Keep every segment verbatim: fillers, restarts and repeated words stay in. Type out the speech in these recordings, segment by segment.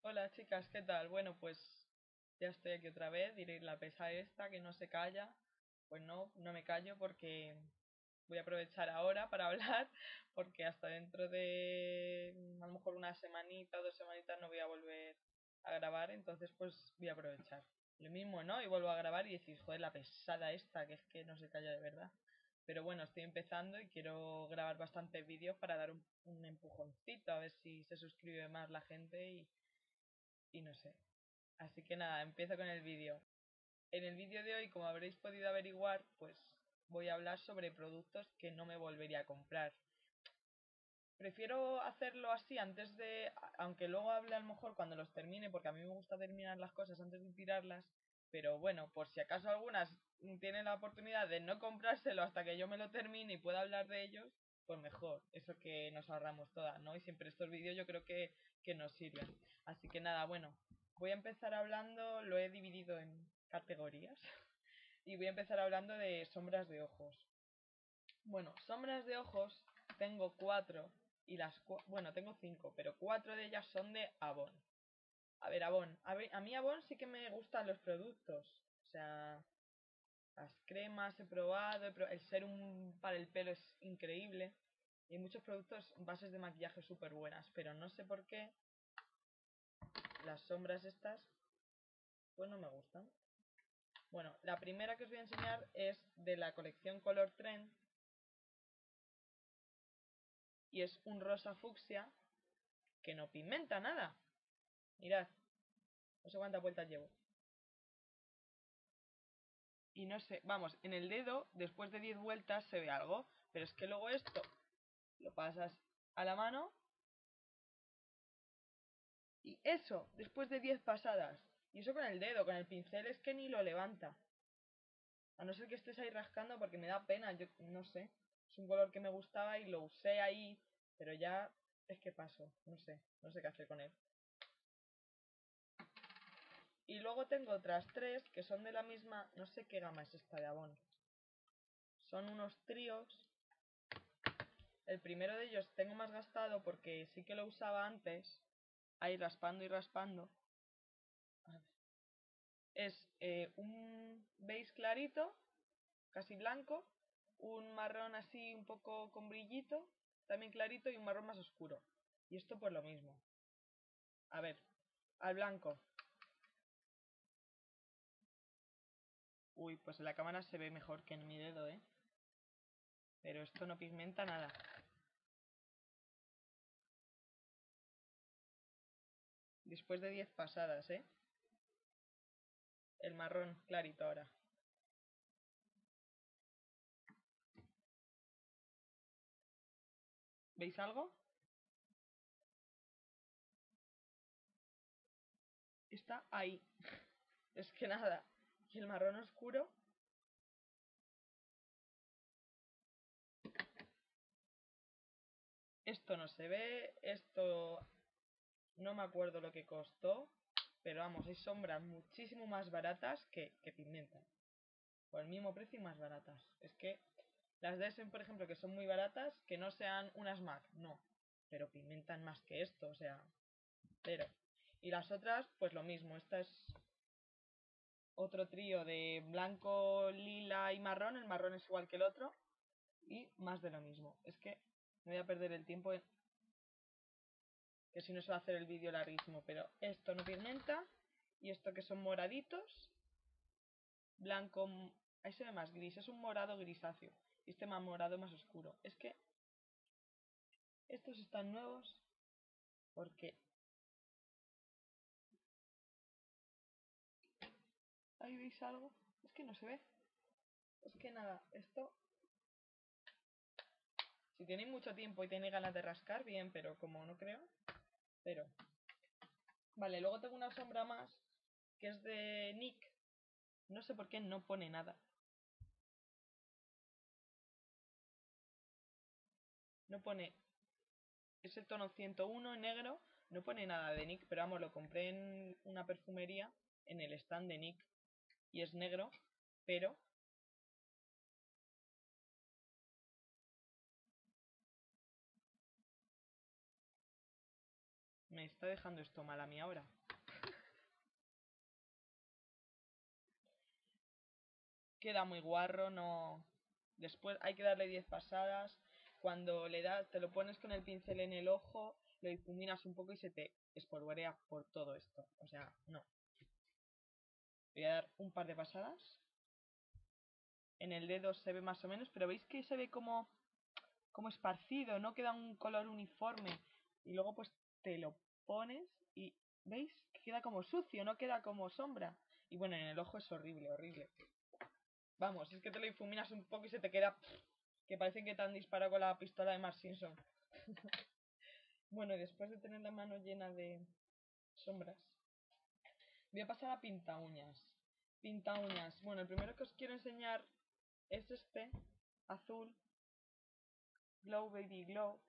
Hola chicas, ¿qué tal? Bueno, pues ya estoy aquí otra vez. Diréis, la pesa esta que no se calla. Pues no, no me callo porque voy a aprovechar ahora para hablar, porque hasta dentro de a lo mejor una semanita o dos semanitas no voy a volver a grabar, entonces pues voy a aprovechar. Lo mismo, ¿no? Y vuelvo a grabar y decís, joder, la pesada esta, que es que no se calla de verdad. Pero bueno, estoy empezando y quiero grabar bastantes vídeos para dar un, un empujoncito, a ver si se suscribe más la gente y, y no sé. Así que nada, empiezo con el vídeo. En el vídeo de hoy, como habréis podido averiguar, pues voy a hablar sobre productos que no me volvería a comprar. Prefiero hacerlo así antes de, aunque luego hable a lo mejor cuando los termine, porque a mí me gusta terminar las cosas antes de tirarlas, pero bueno, por si acaso algunas tienen la oportunidad de no comprárselo hasta que yo me lo termine y pueda hablar de ellos, pues mejor, eso que nos ahorramos todas, ¿no? Y siempre estos vídeos yo creo que, que nos sirven. Así que nada, bueno, voy a empezar hablando, lo he dividido en categorías, y voy a empezar hablando de sombras de ojos. Bueno, sombras de ojos tengo cuatro y las cu bueno, tengo cinco, pero cuatro de ellas son de Avon. A ver, Avon, a, ver, a mí Avon sí que me gustan los productos, o sea, las cremas he probado, he pro el serum para el pelo es increíble y hay muchos productos, bases de maquillaje súper buenas, pero no sé por qué las sombras estas pues no me gustan. Bueno, la primera que os voy a enseñar es de la colección Color Trend y es un rosa fucsia que no pigmenta nada. Mirad, no sé cuántas vueltas llevo. Y no sé, vamos, en el dedo, después de diez vueltas se ve algo, pero es que luego esto lo pasas a la mano y eso, después de diez pasadas, y eso con el dedo, con el pincel es que ni lo levanta. A no ser que estés ahí rascando porque me da pena, yo no sé. Es un color que me gustaba y lo usé ahí, pero ya es que paso, no sé, no sé qué hacer con él. Y luego tengo otras tres que son de la misma, no sé qué gama es esta de Avon. Son unos tríos. El primero de ellos tengo más gastado porque sí que lo usaba antes, ahí raspando y raspando. Es eh, un beige clarito, casi blanco, un marrón así un poco con brillito, también clarito, y un marrón más oscuro. Y esto pues lo mismo. A ver, al blanco. Uy, pues en la cámara se ve mejor que en mi dedo, ¿eh? Pero esto no pigmenta nada. Después de diez pasadas, ¿eh? El marrón clarito ahora. ¿Veis algo? Está ahí. Es que nada. Y el marrón oscuro. Esto no se ve. Esto no me acuerdo lo que costó. Pero vamos, hay sombras muchísimo más baratas que, que pigmentan. Por el mismo precio y más baratas. Es que las de Essen, por ejemplo, que son muy baratas, que no sean unas MAC, no. Pero pigmentan más que esto, o sea, cero. Y las otras, pues lo mismo. Esta es otro trío de blanco, lila y marrón. El marrón es igual que el otro. Y más de lo mismo. Es que me voy a perder el tiempo en... que si no se va a hacer el vídeo larguísimo. Pero esto no pigmenta. Y esto que son moraditos. Blanco... Ahí se ve más gris. Es un morado grisáceo. Y este más morado más oscuro. Es que estos están nuevos porque... ¿Ahí veis algo? Es que no se ve. Es que nada, esto... Si tenéis mucho tiempo y tenéis ganas de rascar, bien, pero como no creo... Pero... Vale, luego tengo una sombra más, que es de Nick. No sé por qué no pone nada. No pone... Es el tono ciento uno en negro. No pone nada de Nick, pero vamos, lo compré en una perfumería, en el stand de Nick. Y es negro, pero... me está dejando esto mal a mí ahora. Queda muy guarro, no... Después hay que darle diez pasadas. Cuando le das, te lo pones con el pincel en el ojo, lo difuminas un poco y se te espolvorea por todo esto. O sea, no. Voy a dar un par de pasadas. En el dedo se ve más o menos, pero veis que se ve como, como esparcido, no queda un color uniforme. Y luego pues te lo pones y ¿veis? Que queda como sucio, no queda como sombra. Y bueno, en el ojo es horrible, horrible. Vamos, es que te lo difuminas un poco y se te queda... que parece que te han disparado con la pistola de Mark Simpson. Bueno, y después de tener la mano llena de sombras, voy a pasar a pinta uñas. Pinta uñas. Bueno, el primero que os quiero enseñar es este, azul, Glow Baby Glow,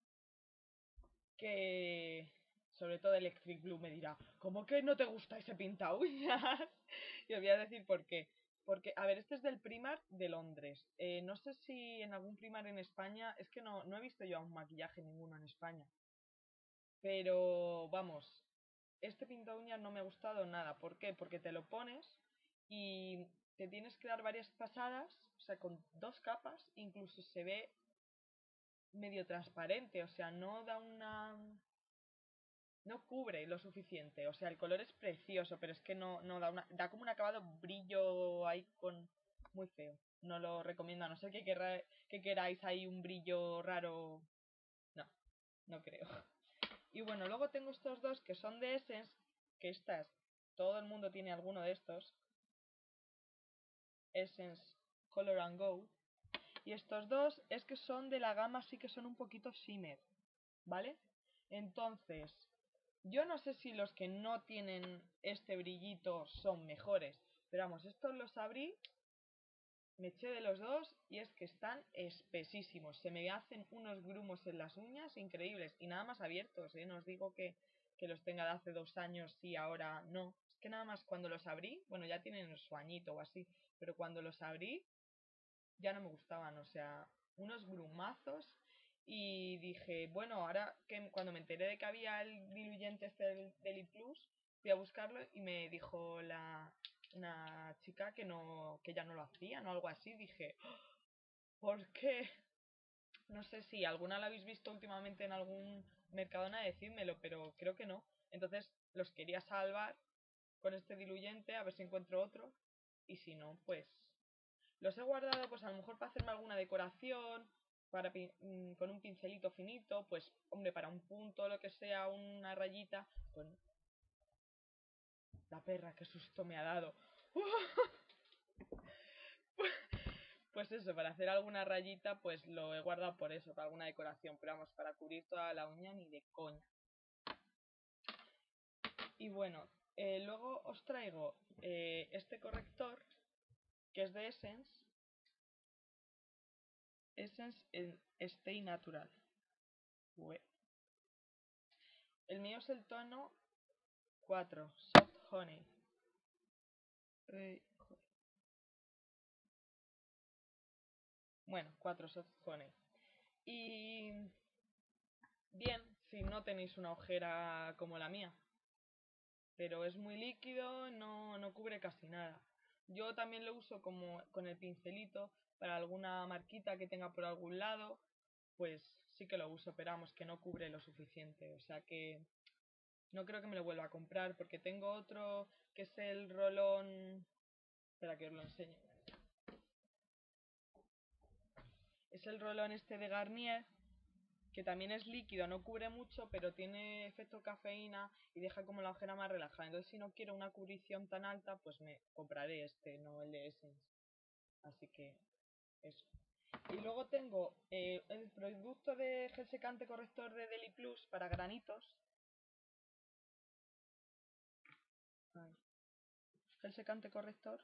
que sobre todo Electric Blue me dirá, ¿cómo que no te gusta ese pinta uñas? Y os voy a decir por qué. Porque, a ver, este es del Primark de Londres. Eh, no sé si en algún Primark en España, es que no, no he visto yo un maquillaje ninguno en España. Pero, vamos, este pinta uñas no me ha gustado nada. ¿Por qué? Porque te lo pones y te tienes que dar varias pasadas, o sea, con dos capas, incluso se ve medio transparente, o sea, no da una... no cubre lo suficiente, o sea, el color es precioso, pero es que no, no da una... da como un acabado brillo ahí con... muy feo, no lo recomiendo, a no ser que, querrá, que queráis ahí un brillo raro, no, no creo. Y bueno, luego tengo estos dos que son de Essence, que estas, todo el mundo tiene alguno de estos, Essence Color and Go, y estos dos es que son de la gama, sí que son un poquito shimmer, ¿vale? Entonces, yo no sé si los que no tienen este brillito son mejores, pero vamos, estos los abrí, me eché de los dos y es que están espesísimos, se me hacen unos grumos en las uñas increíbles y nada más abiertos, ¿eh? No os digo que, que los tenga de hace dos años y ahora no, es que nada más cuando los abrí, bueno, ya tienen su añito o así, pero cuando los abrí ya no me gustaban, o sea, unos grumazos. Y dije, bueno, ahora que cuando me enteré de que había el diluyente este del, del I Plus, fui a buscarlo y me dijo la una chica que no que ya no lo hacían o algo así. Dije, ¿por qué? No sé si alguna la habéis visto últimamente en algún Mercadona, decídmelo, pero creo que no. Entonces los quería salvar con este diluyente, a ver si encuentro otro. Y si no, pues los he guardado, pues a lo mejor para hacerme alguna decoración, para con un pincelito finito, pues hombre, para un punto, lo que sea, una rayita. Pues la perra, qué susto me ha dado. Pues eso, para hacer alguna rayita, pues lo he guardado por eso, para alguna decoración. Pero vamos, para cubrir toda la uña ni de coña. Y bueno, eh, luego os traigo eh, este corrector, que es de Essence. Essence en Stay Natural. Ue. El mío es el tono cuatro, Soft Honey. Eh, bueno, cuatro Soft Honey. Y bien, si no tenéis una ojera como la mía. Pero es muy líquido, no, no cubre casi nada. Yo también lo uso como con el pincelito para alguna marquita que tenga por algún lado. Pues sí que lo uso, pero vamos, que no cubre lo suficiente. O sea que no creo que me lo vuelva a comprar porque tengo otro que es el rolón... Espera que os lo enseñe. Es el rolón este de Garnier, que también es líquido, no cubre mucho, pero tiene efecto cafeína y deja como la ojera más relajada. Entonces, si no quiero una cubrición tan alta, pues me compraré este, no el de Essence. Así que eso. Y luego tengo eh, el producto de gel secante corrector de Deli Plus para granitos. Ay. Gel secante corrector.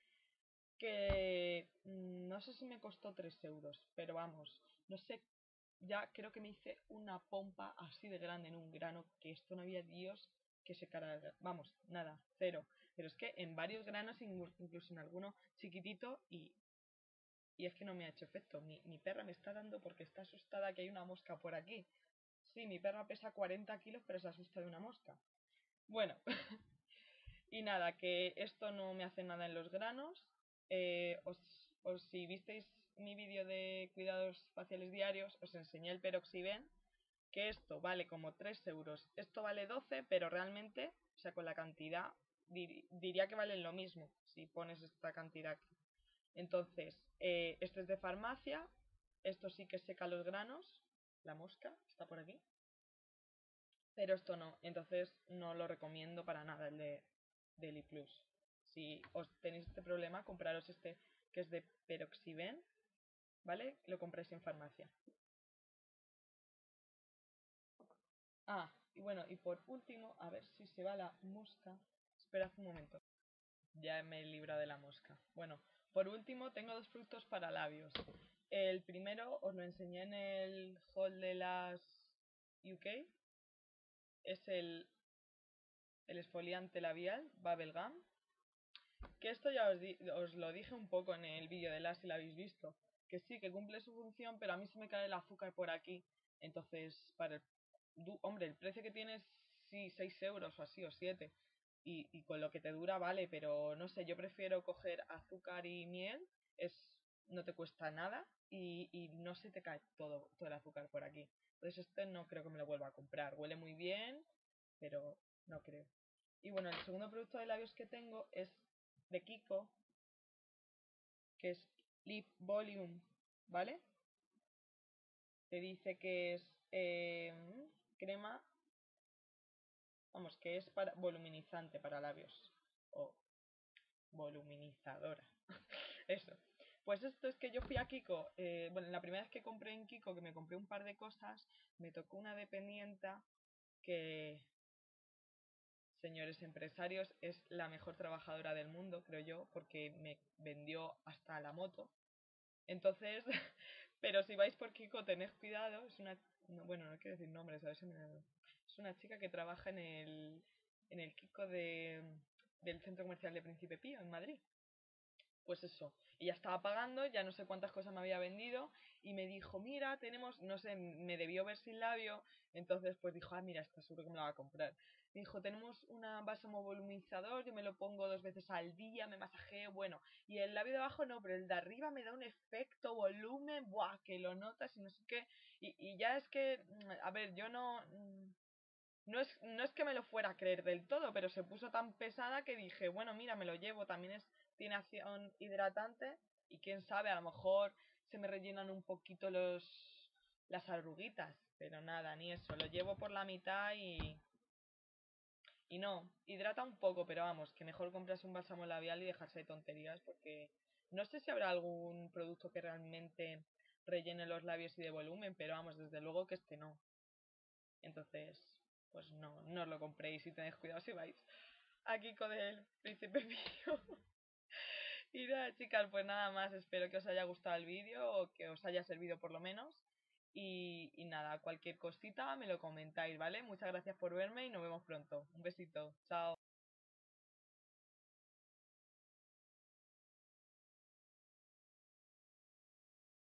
Que mmm, no sé si me costó tres euros, pero vamos, no sé, ya creo que me hice una pompa así de grande en un grano, que esto no había Dios que se cargara, vamos, nada, cero. Pero es que en varios granos, incluso en alguno chiquitito, y, y es que no me ha hecho efecto. Mi, mi perra me está dando porque está asustada que hay una mosca por aquí. Sí, mi perra pesa cuarenta kilos, pero se asusta de una mosca. Bueno, y nada, que esto no me hace nada en los granos. Eh, os, os- si visteis mi vídeo de cuidados faciales diarios, os enseñé el Peroxiben, que esto vale como tres euros. Esto vale doce, pero realmente, o sea, con la cantidad, dir- diría que valen lo mismo si pones esta cantidad aquí. Entonces, eh, esto es de farmacia, esto sí que seca los granos, la mosca está por aquí, pero esto no, entonces no lo recomiendo para nada el de Deli Plus. Si os tenéis este problema, compraros este que es de Peroxiben, ¿vale? Lo compráis en farmacia. Ah, y bueno, y por último, a ver si se va la mosca. Esperad un momento. Ya me he librado de la mosca. Bueno, por último tengo dos productos para labios. El primero os lo enseñé en el haul de las U K. Es el, el esfoliante labial Bubblegum. Que esto ya os, di, os lo dije un poco en el vídeo de las, si lo habéis visto. Que sí, que cumple su función, pero a mí se me cae el azúcar por aquí. Entonces, para el, hombre, el precio que tienes, sí, seis euros o así, o siete. Y, y con lo que te dura, vale, pero no sé, yo prefiero coger azúcar y miel. Es, no te cuesta nada y, y no se te cae todo, todo el azúcar por aquí. Entonces este no creo que me lo vuelva a comprar. Huele muy bien, pero no creo. Y bueno, el segundo producto de labios que tengo es de Kiko, que es Lip Volume, ¿vale? Te dice que es eh, crema, vamos, que es para voluminizante para labios, o voluminizadora, eso. Pues esto es que yo fui a Kiko, eh, bueno, la primera vez que compré en Kiko, que me compré un par de cosas, me tocó una dependienta que, señores empresarios, es la mejor trabajadora del mundo, creo yo, porque me vendió hasta la moto. Entonces, pero si vais por Kiko, tened cuidado. Es una, no, bueno, no quiero decir nombres, a ver si me, es una chica que trabaja en el, en el Kiko de, del Centro Comercial de Príncipe Pío, en Madrid. Pues eso, ella estaba pagando, ya no sé cuántas cosas me había vendido y me dijo, mira, tenemos, no sé, me debió ver sin labio, entonces pues dijo, ah, mira, está seguro que me la va a comprar. Me dijo, tenemos una bálsamo volumizador, yo me lo pongo dos veces al día, me masajeo, bueno, y el labio de abajo no, pero el de arriba me da un efecto volumen, buah, que lo notas y no sé qué, y, y ya es que, a ver, yo no... No es, no es que me lo fuera a creer del todo, pero se puso tan pesada que dije, bueno, mira, me lo llevo, también es, tiene acción hidratante y quién sabe, a lo mejor se me rellenan un poquito los las arruguitas, pero nada, ni eso, lo llevo por la mitad y, y no, hidrata un poco, pero vamos, que mejor compras un bálsamo labial y dejarse de tonterías porque no sé si habrá algún producto que realmente rellene los labios y de volumen, pero vamos, desde luego que este no. Entonces, pues no, no os lo compréis y tened cuidado si vais aquí con el Príncipe Pío. Y nada, chicas, pues nada más. Espero que os haya gustado el vídeo o que os haya servido por lo menos. Y, y nada, cualquier cosita me lo comentáis, ¿vale? Muchas gracias por verme y nos vemos pronto. Un besito. Chao.